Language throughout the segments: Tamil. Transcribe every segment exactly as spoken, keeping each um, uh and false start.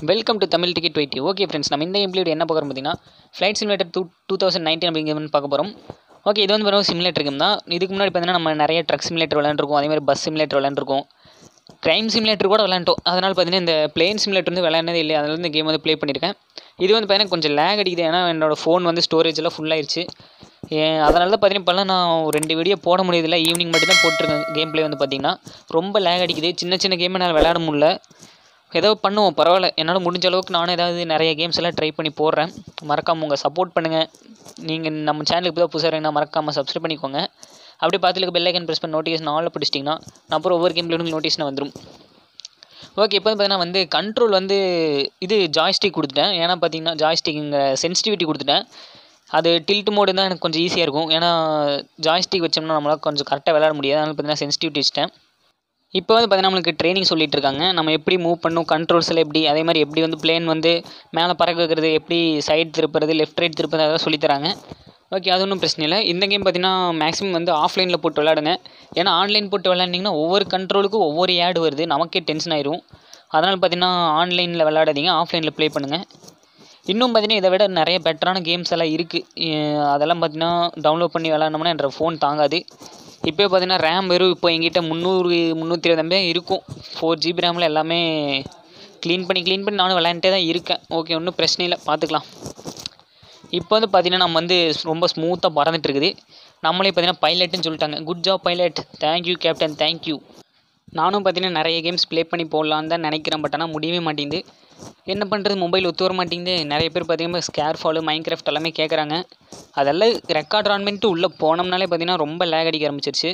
வெல்கம் டு தமிழ் டிக்கெட் வெயிட்டி. ஓகே ஃப்ரெண்ட்ஸ், நம்ம இந்த கேம்ல என்ன பார்க்குறோம் பார்த்தீங்கன்னா flight simulator two two thousand nineteen அப்படிங்கிற பார்க்க போகிறோம். ஓகே, இது வந்து வெறும் சிமுலேட்டர் கேம் தான். இதுக்கு முன்னாடி பார்த்தீங்கன்னா நம்ம நிறைய ட்ரக் சிமுலேட்டர் விளையாண்டுருக்கோம், அதே மாதிரி பஸ் சிமுலேட்டர் விளையாண்டுருக்கோம், க்ரைம் சிமுலேட்டர் கூட விளையாண்டோம். அதனால் பார்த்தீங்கன்னா இந்த பிளேன் சிமுலேட்டர் வந்து விளையாண்டதே இல்லை, அதனால இந்த கேம் வந்து ப்ளே பண்ணியிருக்கேன். இது வந்து பார்த்தீங்கன்னா கொஞ்சம் லேக் அடிக்குது, ஏன்னா என்னோடய ஃபோன் வந்து ஸ்டோரேஜ் எல்லாம் ஃபுல்லாகிடுச்சு. அதனால தான் பார்த்தீங்கன்னா இப்போல்லாம் நான் ரெண்டு வீடியோ போட முடியதில்லை, ஈவினிங் மட்டும் தான் போட்டிருக்கேன். கேம் ப்ளே வந்து பார்த்தீங்கன்னா ரொம்ப லேக் அடிக்குது, சின்ன சின்ன கேம் என்னால் விளையாட முடியல. ஏதோ பண்ணுவோம், பரவாயில்ல, என்னால் முடிஞ்ச அளவுக்கு நானும் ஏதாவது நிறைய கேம்ஸ் எல்லாம் ட்ரை பண்ணி போடுறேன். மறக்காமல் உங்கள் சப்போர்ட் பண்ணுங்கள். நீங்கள் நம்ம சேனலுக்கு தான் புதுசாக இருக்கீங்கன்னா மறக்காமல் சப்ஸ்கிரைப் பண்ணிக்கோங்க. அப்படியே பார்த்துட்டு பெல் ஐக்கன் ப்ரெஸ் பண்ணி நோட்டிஃபிகேஷன் ஆலில் பிடிச்சிட்டிங்கன்னா நான் அப்புறம் ஒவ்வொரு கேம்லேயும் உங்களுக்கு நோட்டிஃபிகேஷன் வந்துடும். ஓகே, இப்போ பார்த்தீங்கன்னா வந்து கண்ட்ரோல் வந்து இது ஜாய்ஸ்டிக் கொடுத்துட்டேன். ஏன்னா பார்த்தீங்கன்னா ஜாய்ஸ்டிக்குங்கிற சென்சிட்டிவிட்டி கொடுத்துட்டேன். அது டில்ட் மோடு தான் எனக்கு கொஞ்சம் ஈஸியாக இருக்கும். ஏன்னா ஜாய்ஸ்டிக் வச்சோம்னா நம்மளால் கொஞ்சம் கரெக்டாக விளையாட முடியாது, அதனால் பார்த்தீங்கன்னா சென்சிட்டிவிட்டி வச்சுட்டேன். இப்போ வந்து பார்த்தீங்கன்னா நம்மளுக்கு ட்ரைனிங் சொல்லிட்டு இருக்காங்க. நம்ம எப்படி மூவ் பண்ணணும், கண்ட்ரோல்ஸில் எப்படி, அதே மாதிரி எப்படி வந்து பிளேன் வந்து மேலே பறக்க வைக்கிறது, எப்படி சைடு திருப்புறது, லெஃப்ட் ரைட் திருப்புறது, அதெல்லாம் சொல்லித்தராங்க. ஓகே, அது ஒன்றும் பிரச்சனை இல்லை. இந்த கேம் பார்த்தீங்கன்னா மேக்ஸிமம் வந்து ஆஃப்லைனில் போட்டு விளையாடுங்க. ஏன்னா ஆன்லைன் போட்டு விளையாண்டிங்கன்னா ஒவ்வொரு கண்ட்ரோலுக்கும் ஒவ்வொரு ஆடு வருது, நமக்கே டென்ஷன் ஆயிரும். அதனால் பார்த்தீங்கன்னா ஆன்லைனில் விளையாடாதீங்க, ஆஃப்லைனில் ப்ளே பண்ணுங்கள். இன்னும் பார்த்தீங்கன்னா இதை விட நிறைய பெட்டரான கேம்ஸ் எல்லாம் இருக்குது. அதெல்லாம் பார்த்தீங்கன்னா டவுன்லோட் பண்ணி விளையாடணும்னா என்ற ஃபோன் தாங்காது. இப்போ பார்த்தீங்கன்னா ரேம் வெறும் இப்போ எங்கிட்ட முந்நூறு முந்நூற்றி இருபது இருக்கும். ஃபோர் ஜிபி ரேமில் எல்லாமே க்ளீன் பண்ணி க்ளீன் பண்ணி நானும் விளையாண்டே தான் இருக்கேன். ஓகே, ஒன்றும் பிரச்சனை இல்லை, பார்த்துக்கலாம். இப்போ வந்து பார்த்தீங்கன்னா நம்ம வந்து ரொம்ப ஸ்மூத்தாக பறந்துட்டு இருக்குது. நம்மளே பார்த்தீங்கன்னா பைலட்டுன்னு சொல்லிட்டாங்க. Good job pilot, thank you captain, thank you. நானும் பார்த்தீங்கன்னா நிறைய கேம்ஸ் ப்ளே பண்ணி போடலான்னு தான் நினைக்கிறேன், பட் ஆனால் முடியவே மாட்டேங்குது. என்ன பண்ணுறது, மொபைல் ஒத்து வர மாட்டேங்குது. நிறைய பேர் பார்த்தீங்கன்னா ஸ்கேர் ஃபாலு, மைன்கிராஃப்ட் எல்லாமே கேட்குறாங்க. அதெல்லாம் ரெக்கார்ட் ஆன் பண்ணிட்டு உள்ளே போனோம்னாலே பார்த்தீங்கன்னா ரொம்ப லேக் அடிக்க ஆரம்பிச்சிருச்சு.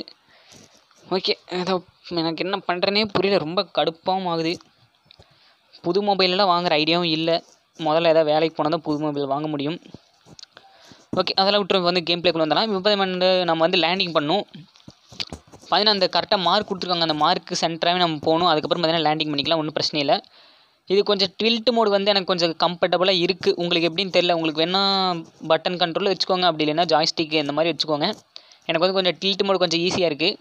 ஓகே, ஏதோ எனக்கு என்ன பண்ணுறேனே புரியல, ரொம்ப கடுப்பாகவும் ஆகுது. புது மொபைலெலாம் வாங்குகிற ஐடியாவும் இல்லை. முதல்ல ஏதாவது வேலைக்கு போனால் தான் புது மொபைல் வாங்க முடியும். ஓகே, அதெல்லாம் விட்டு வந்து கேம் ப்ளேக்குள்ள வந்தலாம். இப்போ வந்து நம்ம வந்து லேண்டிங் பண்ணணும். பார்த்தீங்கன்னா அந்த கரெக்டாக மார்க் கொடுத்துருக்காங்க, அந்த மார்க்கு சென்டராகவே நம்ம போகணும். அதுக்கப்புறம் பார்த்தீங்கன்னா லேண்டிங் பண்ணிக்கலாம், ஒன்றும் பிரச்சனை இல்லை. இது கொஞ்சம் ட்வில்ட் மோடு வந்து எனக்கு கொஞ்சம் கம்ஃபர்டபுளாக இருக்குது. உங்களுக்கு எப்படின்னு தெரியல, உங்களுக்கு வேணால் பட்டன் கண்ட்ரோல் வச்சுக்கோங்க, அப்படி இல்லைன்னா ஜாய்ஸ்டிக் இந்த மாதிரி வச்சுக்கோங்க. எனக்கு வந்து கொஞ்சம் ட்வில்ட் மோடு கொஞ்சம் ஈஸியாக இருக்குது.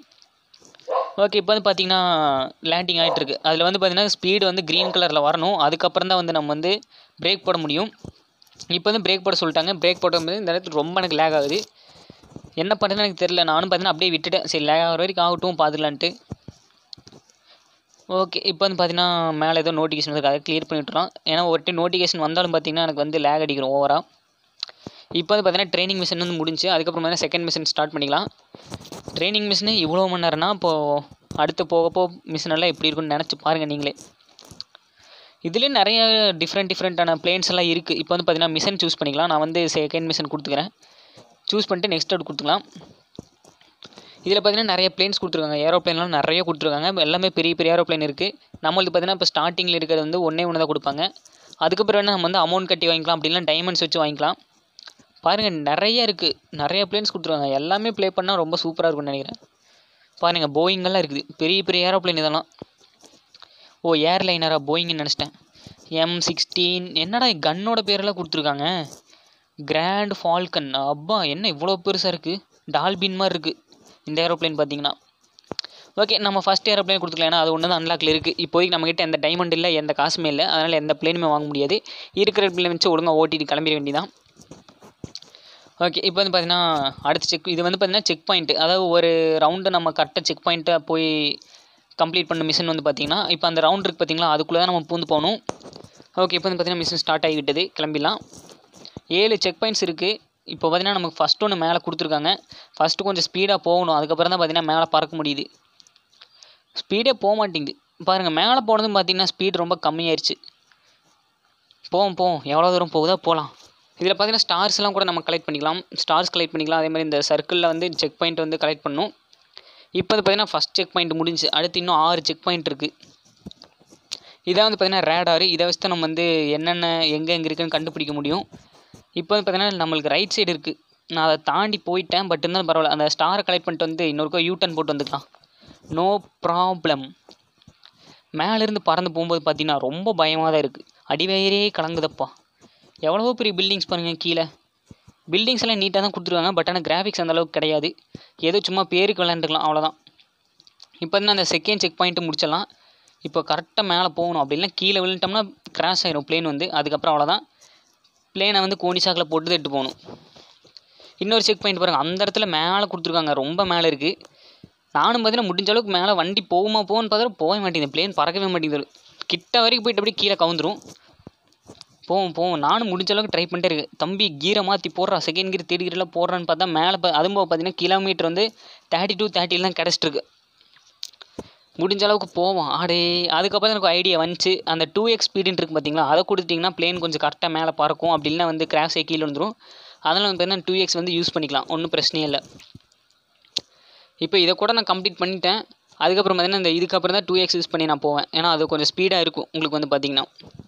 ஓகே, இப்போ வந்து பார்த்திங்கன்னா லேண்டிங் ஆகிட்டுருக்கு. அதில் வந்து பார்த்திங்கன்னா ஸ்பீடு வந்து க்ரீன் கலரில் வரணும், அதுக்கப்புறம் தான் வந்து நம்ம வந்து பிரேக் போட முடியும். இப்போ வந்து பிரேக் போட சொல்லிட்டாங்க. பிரேக் போடும்போது இந்த இடத்துல ரொம்ப எனக்கு லேக் ஆகுது. என்ன பண்ணுறதுன்னு எனக்கு தெரியல. நானும் பார்த்தீங்கன்னா அப்படியே விட்டுட்டேன், சரி லேக் ஆகிற வரைக்கும் ஆகட்டும், பார்த்துக்கலான்ட்டு. ஓகே, இப்போ வந்து பார்த்தீங்கன்னா மேலே ஏதோ நோட்டிஃபிகேஷன் இருக்குது, அதை க்ளியர் பண்ணி விட்டுறோம். ஏன்னா ஒரு டைம் நோட்டிஃபிகேஷன் வந்தாலும் பார்த்தீங்கன்னா எனக்கு வந்து லேக் அடிக்கிறோம் ஓவராக. இப்போ வந்து பார்த்தீங்கன்னா ட்ரைனிங் மிஷின் வந்து முடிஞ்சு, அதுக்கப்புறம் பார்த்தீங்கன்னா செகண்ட் மிஷின் ஸ்டார்ட் பண்ணிக்கலாம். ட்ரைனிங் மிஷினு இவ்வளோ மணி நேரம்னா இப்போது அடுத்து போக போக மிஷின் எல்லாம் எப்படி இருக்குன்னு நினச்சி பாருங்கள் நீங்களே. இதுலேயும் நிறைய டிஃப்ரெண்ட் டிஃப்ரெண்ட்டான பிளேன்ஸ் எல்லாம் இருக்குது. இப்போ வந்து பார்த்தீங்கன்னா மிஷின் சூஸ் பண்ணிக்கலாம். நான் வந்து செகண்ட் மிஷின் கொடுத்துக்கிறேன். சூஸ் பண்ணிட்டு நெக்ஸ்ட் அவுட் கொடுத்துக்கலாம். இதில் பார்த்தீங்கன்னா நிறைய பிளேன்ஸ் கொடுத்துருக்காங்க, ஏரோப்ளைன்லாம் நிறைய கொடுத்துருக்காங்க. எல்லாமே பெரிய பெரிய ஏரோப்ளைன் இருக்குது. நம்மளுக்கு பார்த்தீங்கன்னா இப்போ ஸ்டார்டிங்கில் இருக்கிறது வந்து ஒன்றே ஒன்று தான் கொடுப்பாங்க. அதுக்கப்புறம் வேணால் நம்ம வந்து அமௌண்ட் கட்டி வாங்கிக்கலாம், அப்படின்னா டைமண்ட்ஸ் வச்சு வாங்கிக்கலாம். பாருங்கள் நிறைய இருக்குது, நிறைய பிளேன்ஸ் கொடுத்துருக்காங்க. எல்லாமே ப்ளே பண்ணால் ரொம்ப சூப்பராக இருக்கும்னு நினைக்கிறேன். பாருங்கள் போயிங்கெல்லாம் இருக்குது, பெரிய பெரிய ஏரோப்ளைன் இதெல்லாம். ஓ ஏர்லைனரா, போயிங்னு நினச்சிட்டேன். எம் சிக்ஸ்டீன் என்னடா கன்னோட பேரெல்லாம் கொடுத்துருக்காங்க. கிராண்ட் ஃபால்கன், அப்பா என்ன இவ்வளோ பெருசாக இருக்குது, டால்பின் மாதிரி இருக்குது இந்த ஏரோப்ளைன் பார்த்தீங்கன்னா. ஓகே, நம்ம ஃபஸ்ட் ஏரோப்ளைன் கொடுத்துக்கலாம், ஏன்னா அது ஒன்று தான் அன்லாக்கில் இருக்குது. இப்போதைக்கு நம்மக்கிட்ட எந்த டைமண்ட் இல்லை, எந்த காசுமே இல்லை, அதனால் எந்த பிளேனுமே வாங்க முடியாது. இருக்கிற பிளேன் வச்சு ஒழுங்காக ஓட்டிட்டு கிளம்பிட வேண்டியதான். ஓகே, இப்போ வந்து பார்த்தீங்கன்னா அடுத்த செக், இது வந்து பார்த்தீங்கன்னா செக் பாயிண்ட்டு, அதாவது ஒரு ரவுண்டு நம்ம கரெக்டாக செக் பாயிண்ட்டை போய் கம்ப்ளீட் பண்ண மிஷின் வந்து பார்த்திங்கன்னா இப்போ அந்த ரவுண்ட் இருக்குது பார்த்தீங்களா, அதுக்குள்ளே தான் நம்ம பூந்து போகணும். ஓகே, இப்போ வந்து பார்த்திங்கன்னா மிஷின் ஸ்டார்ட் ஆகிவிட்டது, கிளம்பிடலாம். ஏழு செக் பாயிண்ட்ஸ் இருக்குது. இப்போ பார்த்திங்கன்னா நமக்கு ஃபஸ்ட்டு ஒன்று மேலே கொடுத்துருக்காங்க. ஃபஸ்ட்டு கொஞ்சம் ஸ்பீடாக போகணும், அதுக்கப்புறம் தான் பார்த்திங்கன்னா மேலே பறக்க முடியுது. ஸ்பீடே போக மாட்டேங்குது பாருங்கள். மேலே போனதும் பார்த்திங்கன்னா ஸ்பீட் ரொம்ப கம்மியாயிருச்சு. போவோம் போவோம், எவ்வளோ தூரம் போகுதோ போகலாம். இதில் பார்த்திங்கன்னா ஸ்டார்ஸ்லாம் கூட நம்ம கலெக்ட் பண்ணிக்கலாம், ஸ்டார்ஸ் கலெக்ட் பண்ணிக்கலாம். அதே மாதிரி இந்த சர்க்கிளில் வந்து செக் பாயிண்ட் வந்து கலெக்ட் பண்ணணும். இப்போ வந்து பார்த்திங்கன்னா ஃபஸ்ட் செக் பாயிண்ட் முடிஞ்சு, அடுத்து இன்னும் ஆறு செக் பாயிண்ட் இருக்குது. இதை வந்து பார்த்திங்கன்னா ரேடாரு, இதை வச்சு தான் நம்ம வந்து என்னென்ன எங்கே எங்கே இருக்குதுன்னு கண்டுபிடிக்க முடியும். இப்போ வந்து பார்த்திங்கன்னா நம்மளுக்கு ரைட் சைடு இருக்குது, நான் அதை தாண்டி போயிட்டேன், பட் இருந்தாலும் பரவாயில்ல. அந்த ஸ்டாரை கலெக்ட் பண்ணிட்டு வந்து இன்னொருக்கா யூ டர்ன் போட்டு வந்துக்கலாம், நோ ப்ராப்ளம். மேலேருந்து பறந்து போகும்போது பார்த்திங்கன்னா ரொம்ப பயமாக தான் இருக்குது, அடிவயிறே கலங்குதப்பா. எவ்வளவோ பெரிய பில்டிங்ஸ் பாருங்கள் கீழே. பில்டிங்ஸ் எல்லாம் நீட்டாக தான் கொடுத்துருக்காங்க, பட் ஆனால் கிராஃபிக்ஸ் அந்தளவுக்கு கிடையாது. ஏதோ சும்மா பேருக்கு விளையாண்டுக்கலாம், அவ்வளோதான். இப்போ வந்து அந்த செகண்ட் செக் பாயிண்ட்டு முடிச்சிடலாம். இப்போ கரெக்டாக மேலே போகணும், அப்படின்னா கீழே விழுந்துட்டோம்னா கிராஷ் ஆயிரும் பிளேன் வந்து. அதுக்கப்புறம் அவ்வளோதான், பிளேனை வந்து கோணி சாக்கில் போட்டு எட்டு போகணும். இன்னொரு செக் பாயிண்ட் பாருங்கள், அந்த இடத்துல மேலே கொடுத்துருக்காங்க, ரொம்ப மேலே இருக்குது. நானும் பார்த்தீங்கன்னா முடிஞ்ச அளவுக்கு மேலே வண்டி போகுமா போகுன்னு பார்த்தா போக மாட்டேங்குது, பிளேன் பறக்கவே மாட்டேங்குது. கிட்ட வரைக்கும் போயிட்டு அப்படியே கீழே கவுந்துரும். போவோம் போவோம் நானும் முடிஞ்ச அளவுக்கு ட்ரை பண்ணிட்டே இருக்கு. தம்பி கீரை மாற்றி போடுறா, செகண்ட் கீர் தேர்ட் கீரெலாம் போடுறான்னு பார்த்தா மேலே அதுவும் பார்த்தீங்கன்னா கிலோமீட்டர் வந்து தேர்ட்டி டூ தேர்ட்டியில் தான் கிடச்சிட்ருக்கு. முடிஞ்ச அளவுக்கு போவோம் ஆடே. அதுக்கப்புறம் எனக்கு ஐடியா வந்துச்சு, அந்த டூ எக்ஸ் ஸ்பீடுன்னு இருக்குது பார்த்தீங்களா, அதை கொடுத்துட்டிங்கன்னா பிளேன் கொஞ்சம் கரெக்டாக மேலே பறக்கும், அப்படின்னா வந்து கிராஷ் ஆகி கீழே வந்துடும். அதனால் வந்து பார்த்தீங்கன்னா டூ எக்ஸ் வந்து யூஸ் பண்ணிக்கலாம், ஒன்றும் பிரச்சனையே இல்லை. இப்போ இதை கூட நான் கம்ப்ளீட் பண்ணிட்டேன். அதுக்கப்புறம் பார்த்தீங்கன்னா இந்த இதுக்கப்புறம் தான் டூ எக்ஸ் யூஸ் பண்ணி நான் போவேன், ஏன்னா அது கொஞ்சம் ஸ்பீடாக இருக்கும் உங்களுக்கு வந்து பார்த்திங்கன்னா.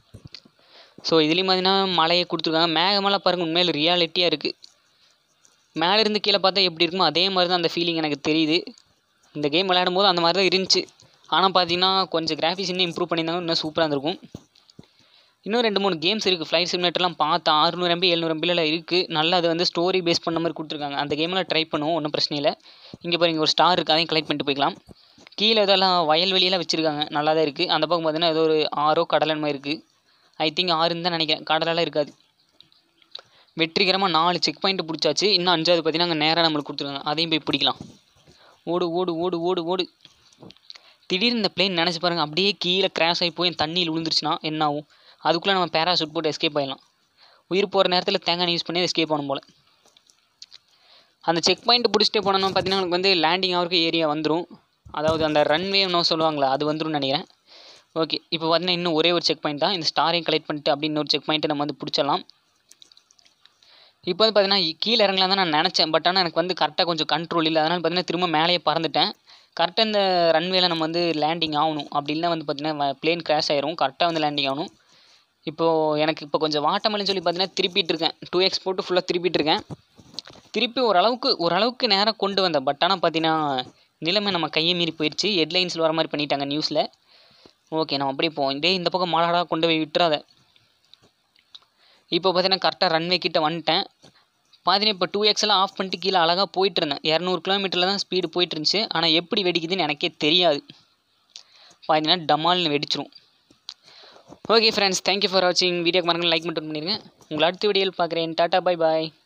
ஸோ இதுலேயும் பார்த்தீங்கன்னா மலையை கொடுத்துருக்காங்க, மேகமெல்லாம் பாருங்கள், உண்மையில் ரியாலிட்டியாக இருக்குது. மேலே இருந்து கீழே பார்த்தா எப்படி இருக்குமோ அதே மாதிரி தான் அந்த ஃபீலிங் எனக்கு தெரியுது. இந்த கேம் விளையாடும் போது அந்த மாதிரி தான் இருந்துச்சு. ஆனால் பார்த்தீங்கன்னா கொஞ்சம் கிராஃபிக்ஸ் இன்னும் இம்ப்ரூவ் பண்ணியிருந்தாங்க, இன்னும் சூப்பராக இருந்திருக்கும். இன்னும் ரெண்டு மூணு கேம்ஸ் இருக்குது ஃப்ளைட் சிமுலேட்டர்லாம் பார்த்தா அறுநூறு எம்பி எழுநூறு எம்பியில் இருக்குது. நல்லா அது வந்து ஸ்டோரி பேஸ் பண்ண மாதிரி கொடுத்துருக்காங்க. அந்த கேமெல்லாம் ட்ரை பண்ணுவோம், ஒன்றும் பிரச்சனை இல்லை. இங்கே பாருங்க ஒரு ஸ்டார் இருக்குது, அதையும் கலெக்ட் பண்ணிட்டு போய்க்கலாம். கீழே இதெல்லாம் வயல்வெளியெல்லாம் வச்சுருக்காங்க, நல்லா தான் இருக்குது. அந்த பக்கம் பார்த்தீங்கன்னா ஏதோ ஒரு ஆறோ கடலன் மாதிரி இருக்குது. ஐ திங்க் ஆறுன்னு தான் நினைக்கிறேன், கடலெல்லாம் இருக்காது. வெற்றிகரமாக நாலு செக் பாயிண்ட்டு பிடிச்சாச்சு. இன்னும் அஞ்சாவது பார்த்தீங்கன்னா அங்கே நேராக நம்மளுக்கு கொடுத்துருக்காங்க, அதையும் போய் பிடிக்கலாம். ஓடு ஓடு ஓடு ஓடு ஓடு. திடீர்னு இந்த பிளேன் நினச்சி பாருங்கள், அப்படியே கீழே கிராஷ் ஆகி போய் தண்ணியில் விழுந்துருச்சுன்னா என்ன ஆகும்? அதுக்குள்ளே நம்ம பேராசூட் போட்டு எஸ்கேப் ஆகிடலாம். உயிர் போகிற நேரத்தில் தேங்காய் யூஸ் பண்ணி எஸ்கேப் ஆகணும் போல். அந்த செக் பாயிண்ட் பிடிச்சிட்டே போனோம்னா பார்த்தீங்கன்னா எனக்கு வந்து லேண்டிங் ஆகிறக்கு ஏரியா வந்துடும், அதாவது அந்த ரன்வே இன்னும் சொல்லுவாங்களா அது வந்துடும் நினைக்கிறேன். ஓகே, இப்போ பார்த்தீங்கன்னா இன்னும் ஒரே ஒரு செக் பாயிண்ட் தான். இந்த ஸ்டாரையும் கலெக்ட் பண்ணிட்டு அப்படின்னு ஒரு செக் பாயிண்ட்டை நம்ம வந்து பிடிச்சிடலாம். இப்போ வந்து பார்த்தீங்கன்னா கீழே இறங்கலாம் தான் நான் நினச்சேன், பட் ஆனால் எனக்கு வந்து கரெக்டாக கொஞ்சம் கண்ட்ரோல் இல்லை. அதனால் பார்த்தீங்கன்னா திரும்ப மேலேயே பறந்துட்டேன். கரெக்டாக இந்த ரன்வேல நம்ம வந்து லேண்டிங் ஆகணும், அப்படி இல்லை வந்து பார்த்தீங்கன்னா பிளேன் கிராஷ் ஆயிரும். கரெக்டாக வந்து லேண்டிங் ஆகணும். இப்போது எனக்கு இப்போ கொஞ்சம் வாட்டமல்லின்னு சொல்லி பார்த்தீங்கன்னா திருப்பிட்டு இருக்கேன், டூ எக்ஸ் போட்டு ஃபுல்லாக திருப்பிட்டு இருக்கேன். திருப்பி ஓரளவுக்கு ஓரளவுக்கு நேராக கொண்டு வந்தேன். பட் ஆனால் பார்த்தீங்கன்னா நிலைமை நம்ம கையை மீறி போயிடுச்சு, ஹெட்லைன்ஸில் வர மாதிரி பண்ணிட்டாங்க நியூஸில். ஓகே நம்ம அப்படியே போவோம். இதே இந்த பக்கம் மாடாடாக கொண்டு போய் விட்டுறாத. இப்போ பார்த்தீங்கன்னா கரெக்டாக ரன்வே கிட்ட வந்துட்டேன். பார்த்தீங்கன்னா இப்போ டூ எக்ஸ் எல்லாம் ஆஃப் பண்ணிட்டு கீழே அழகாக போயிட்டு இருந்தேன். இரநூறு கிலோமீட்டரில் தான் ஸ்பீடு போயிட்டு இருந்துச்சு. ஆனால் எப்படி வெடிக்குதுன்னு எனக்கே தெரியாது. பார்த்தீங்கன்னா டமால்னு வெடிச்சிரும். ஓகே ஃப்ரெண்ட்ஸ், தேங்க்யூ ஃபார் வாட்சிங். வீடியோக்கு மறக்காம லைக் மட்டும் பண்ணிடுங்க. உங்களை அடுத்த வீடியோவில் பார்க்குறேன். டாட்டா பை பாய்.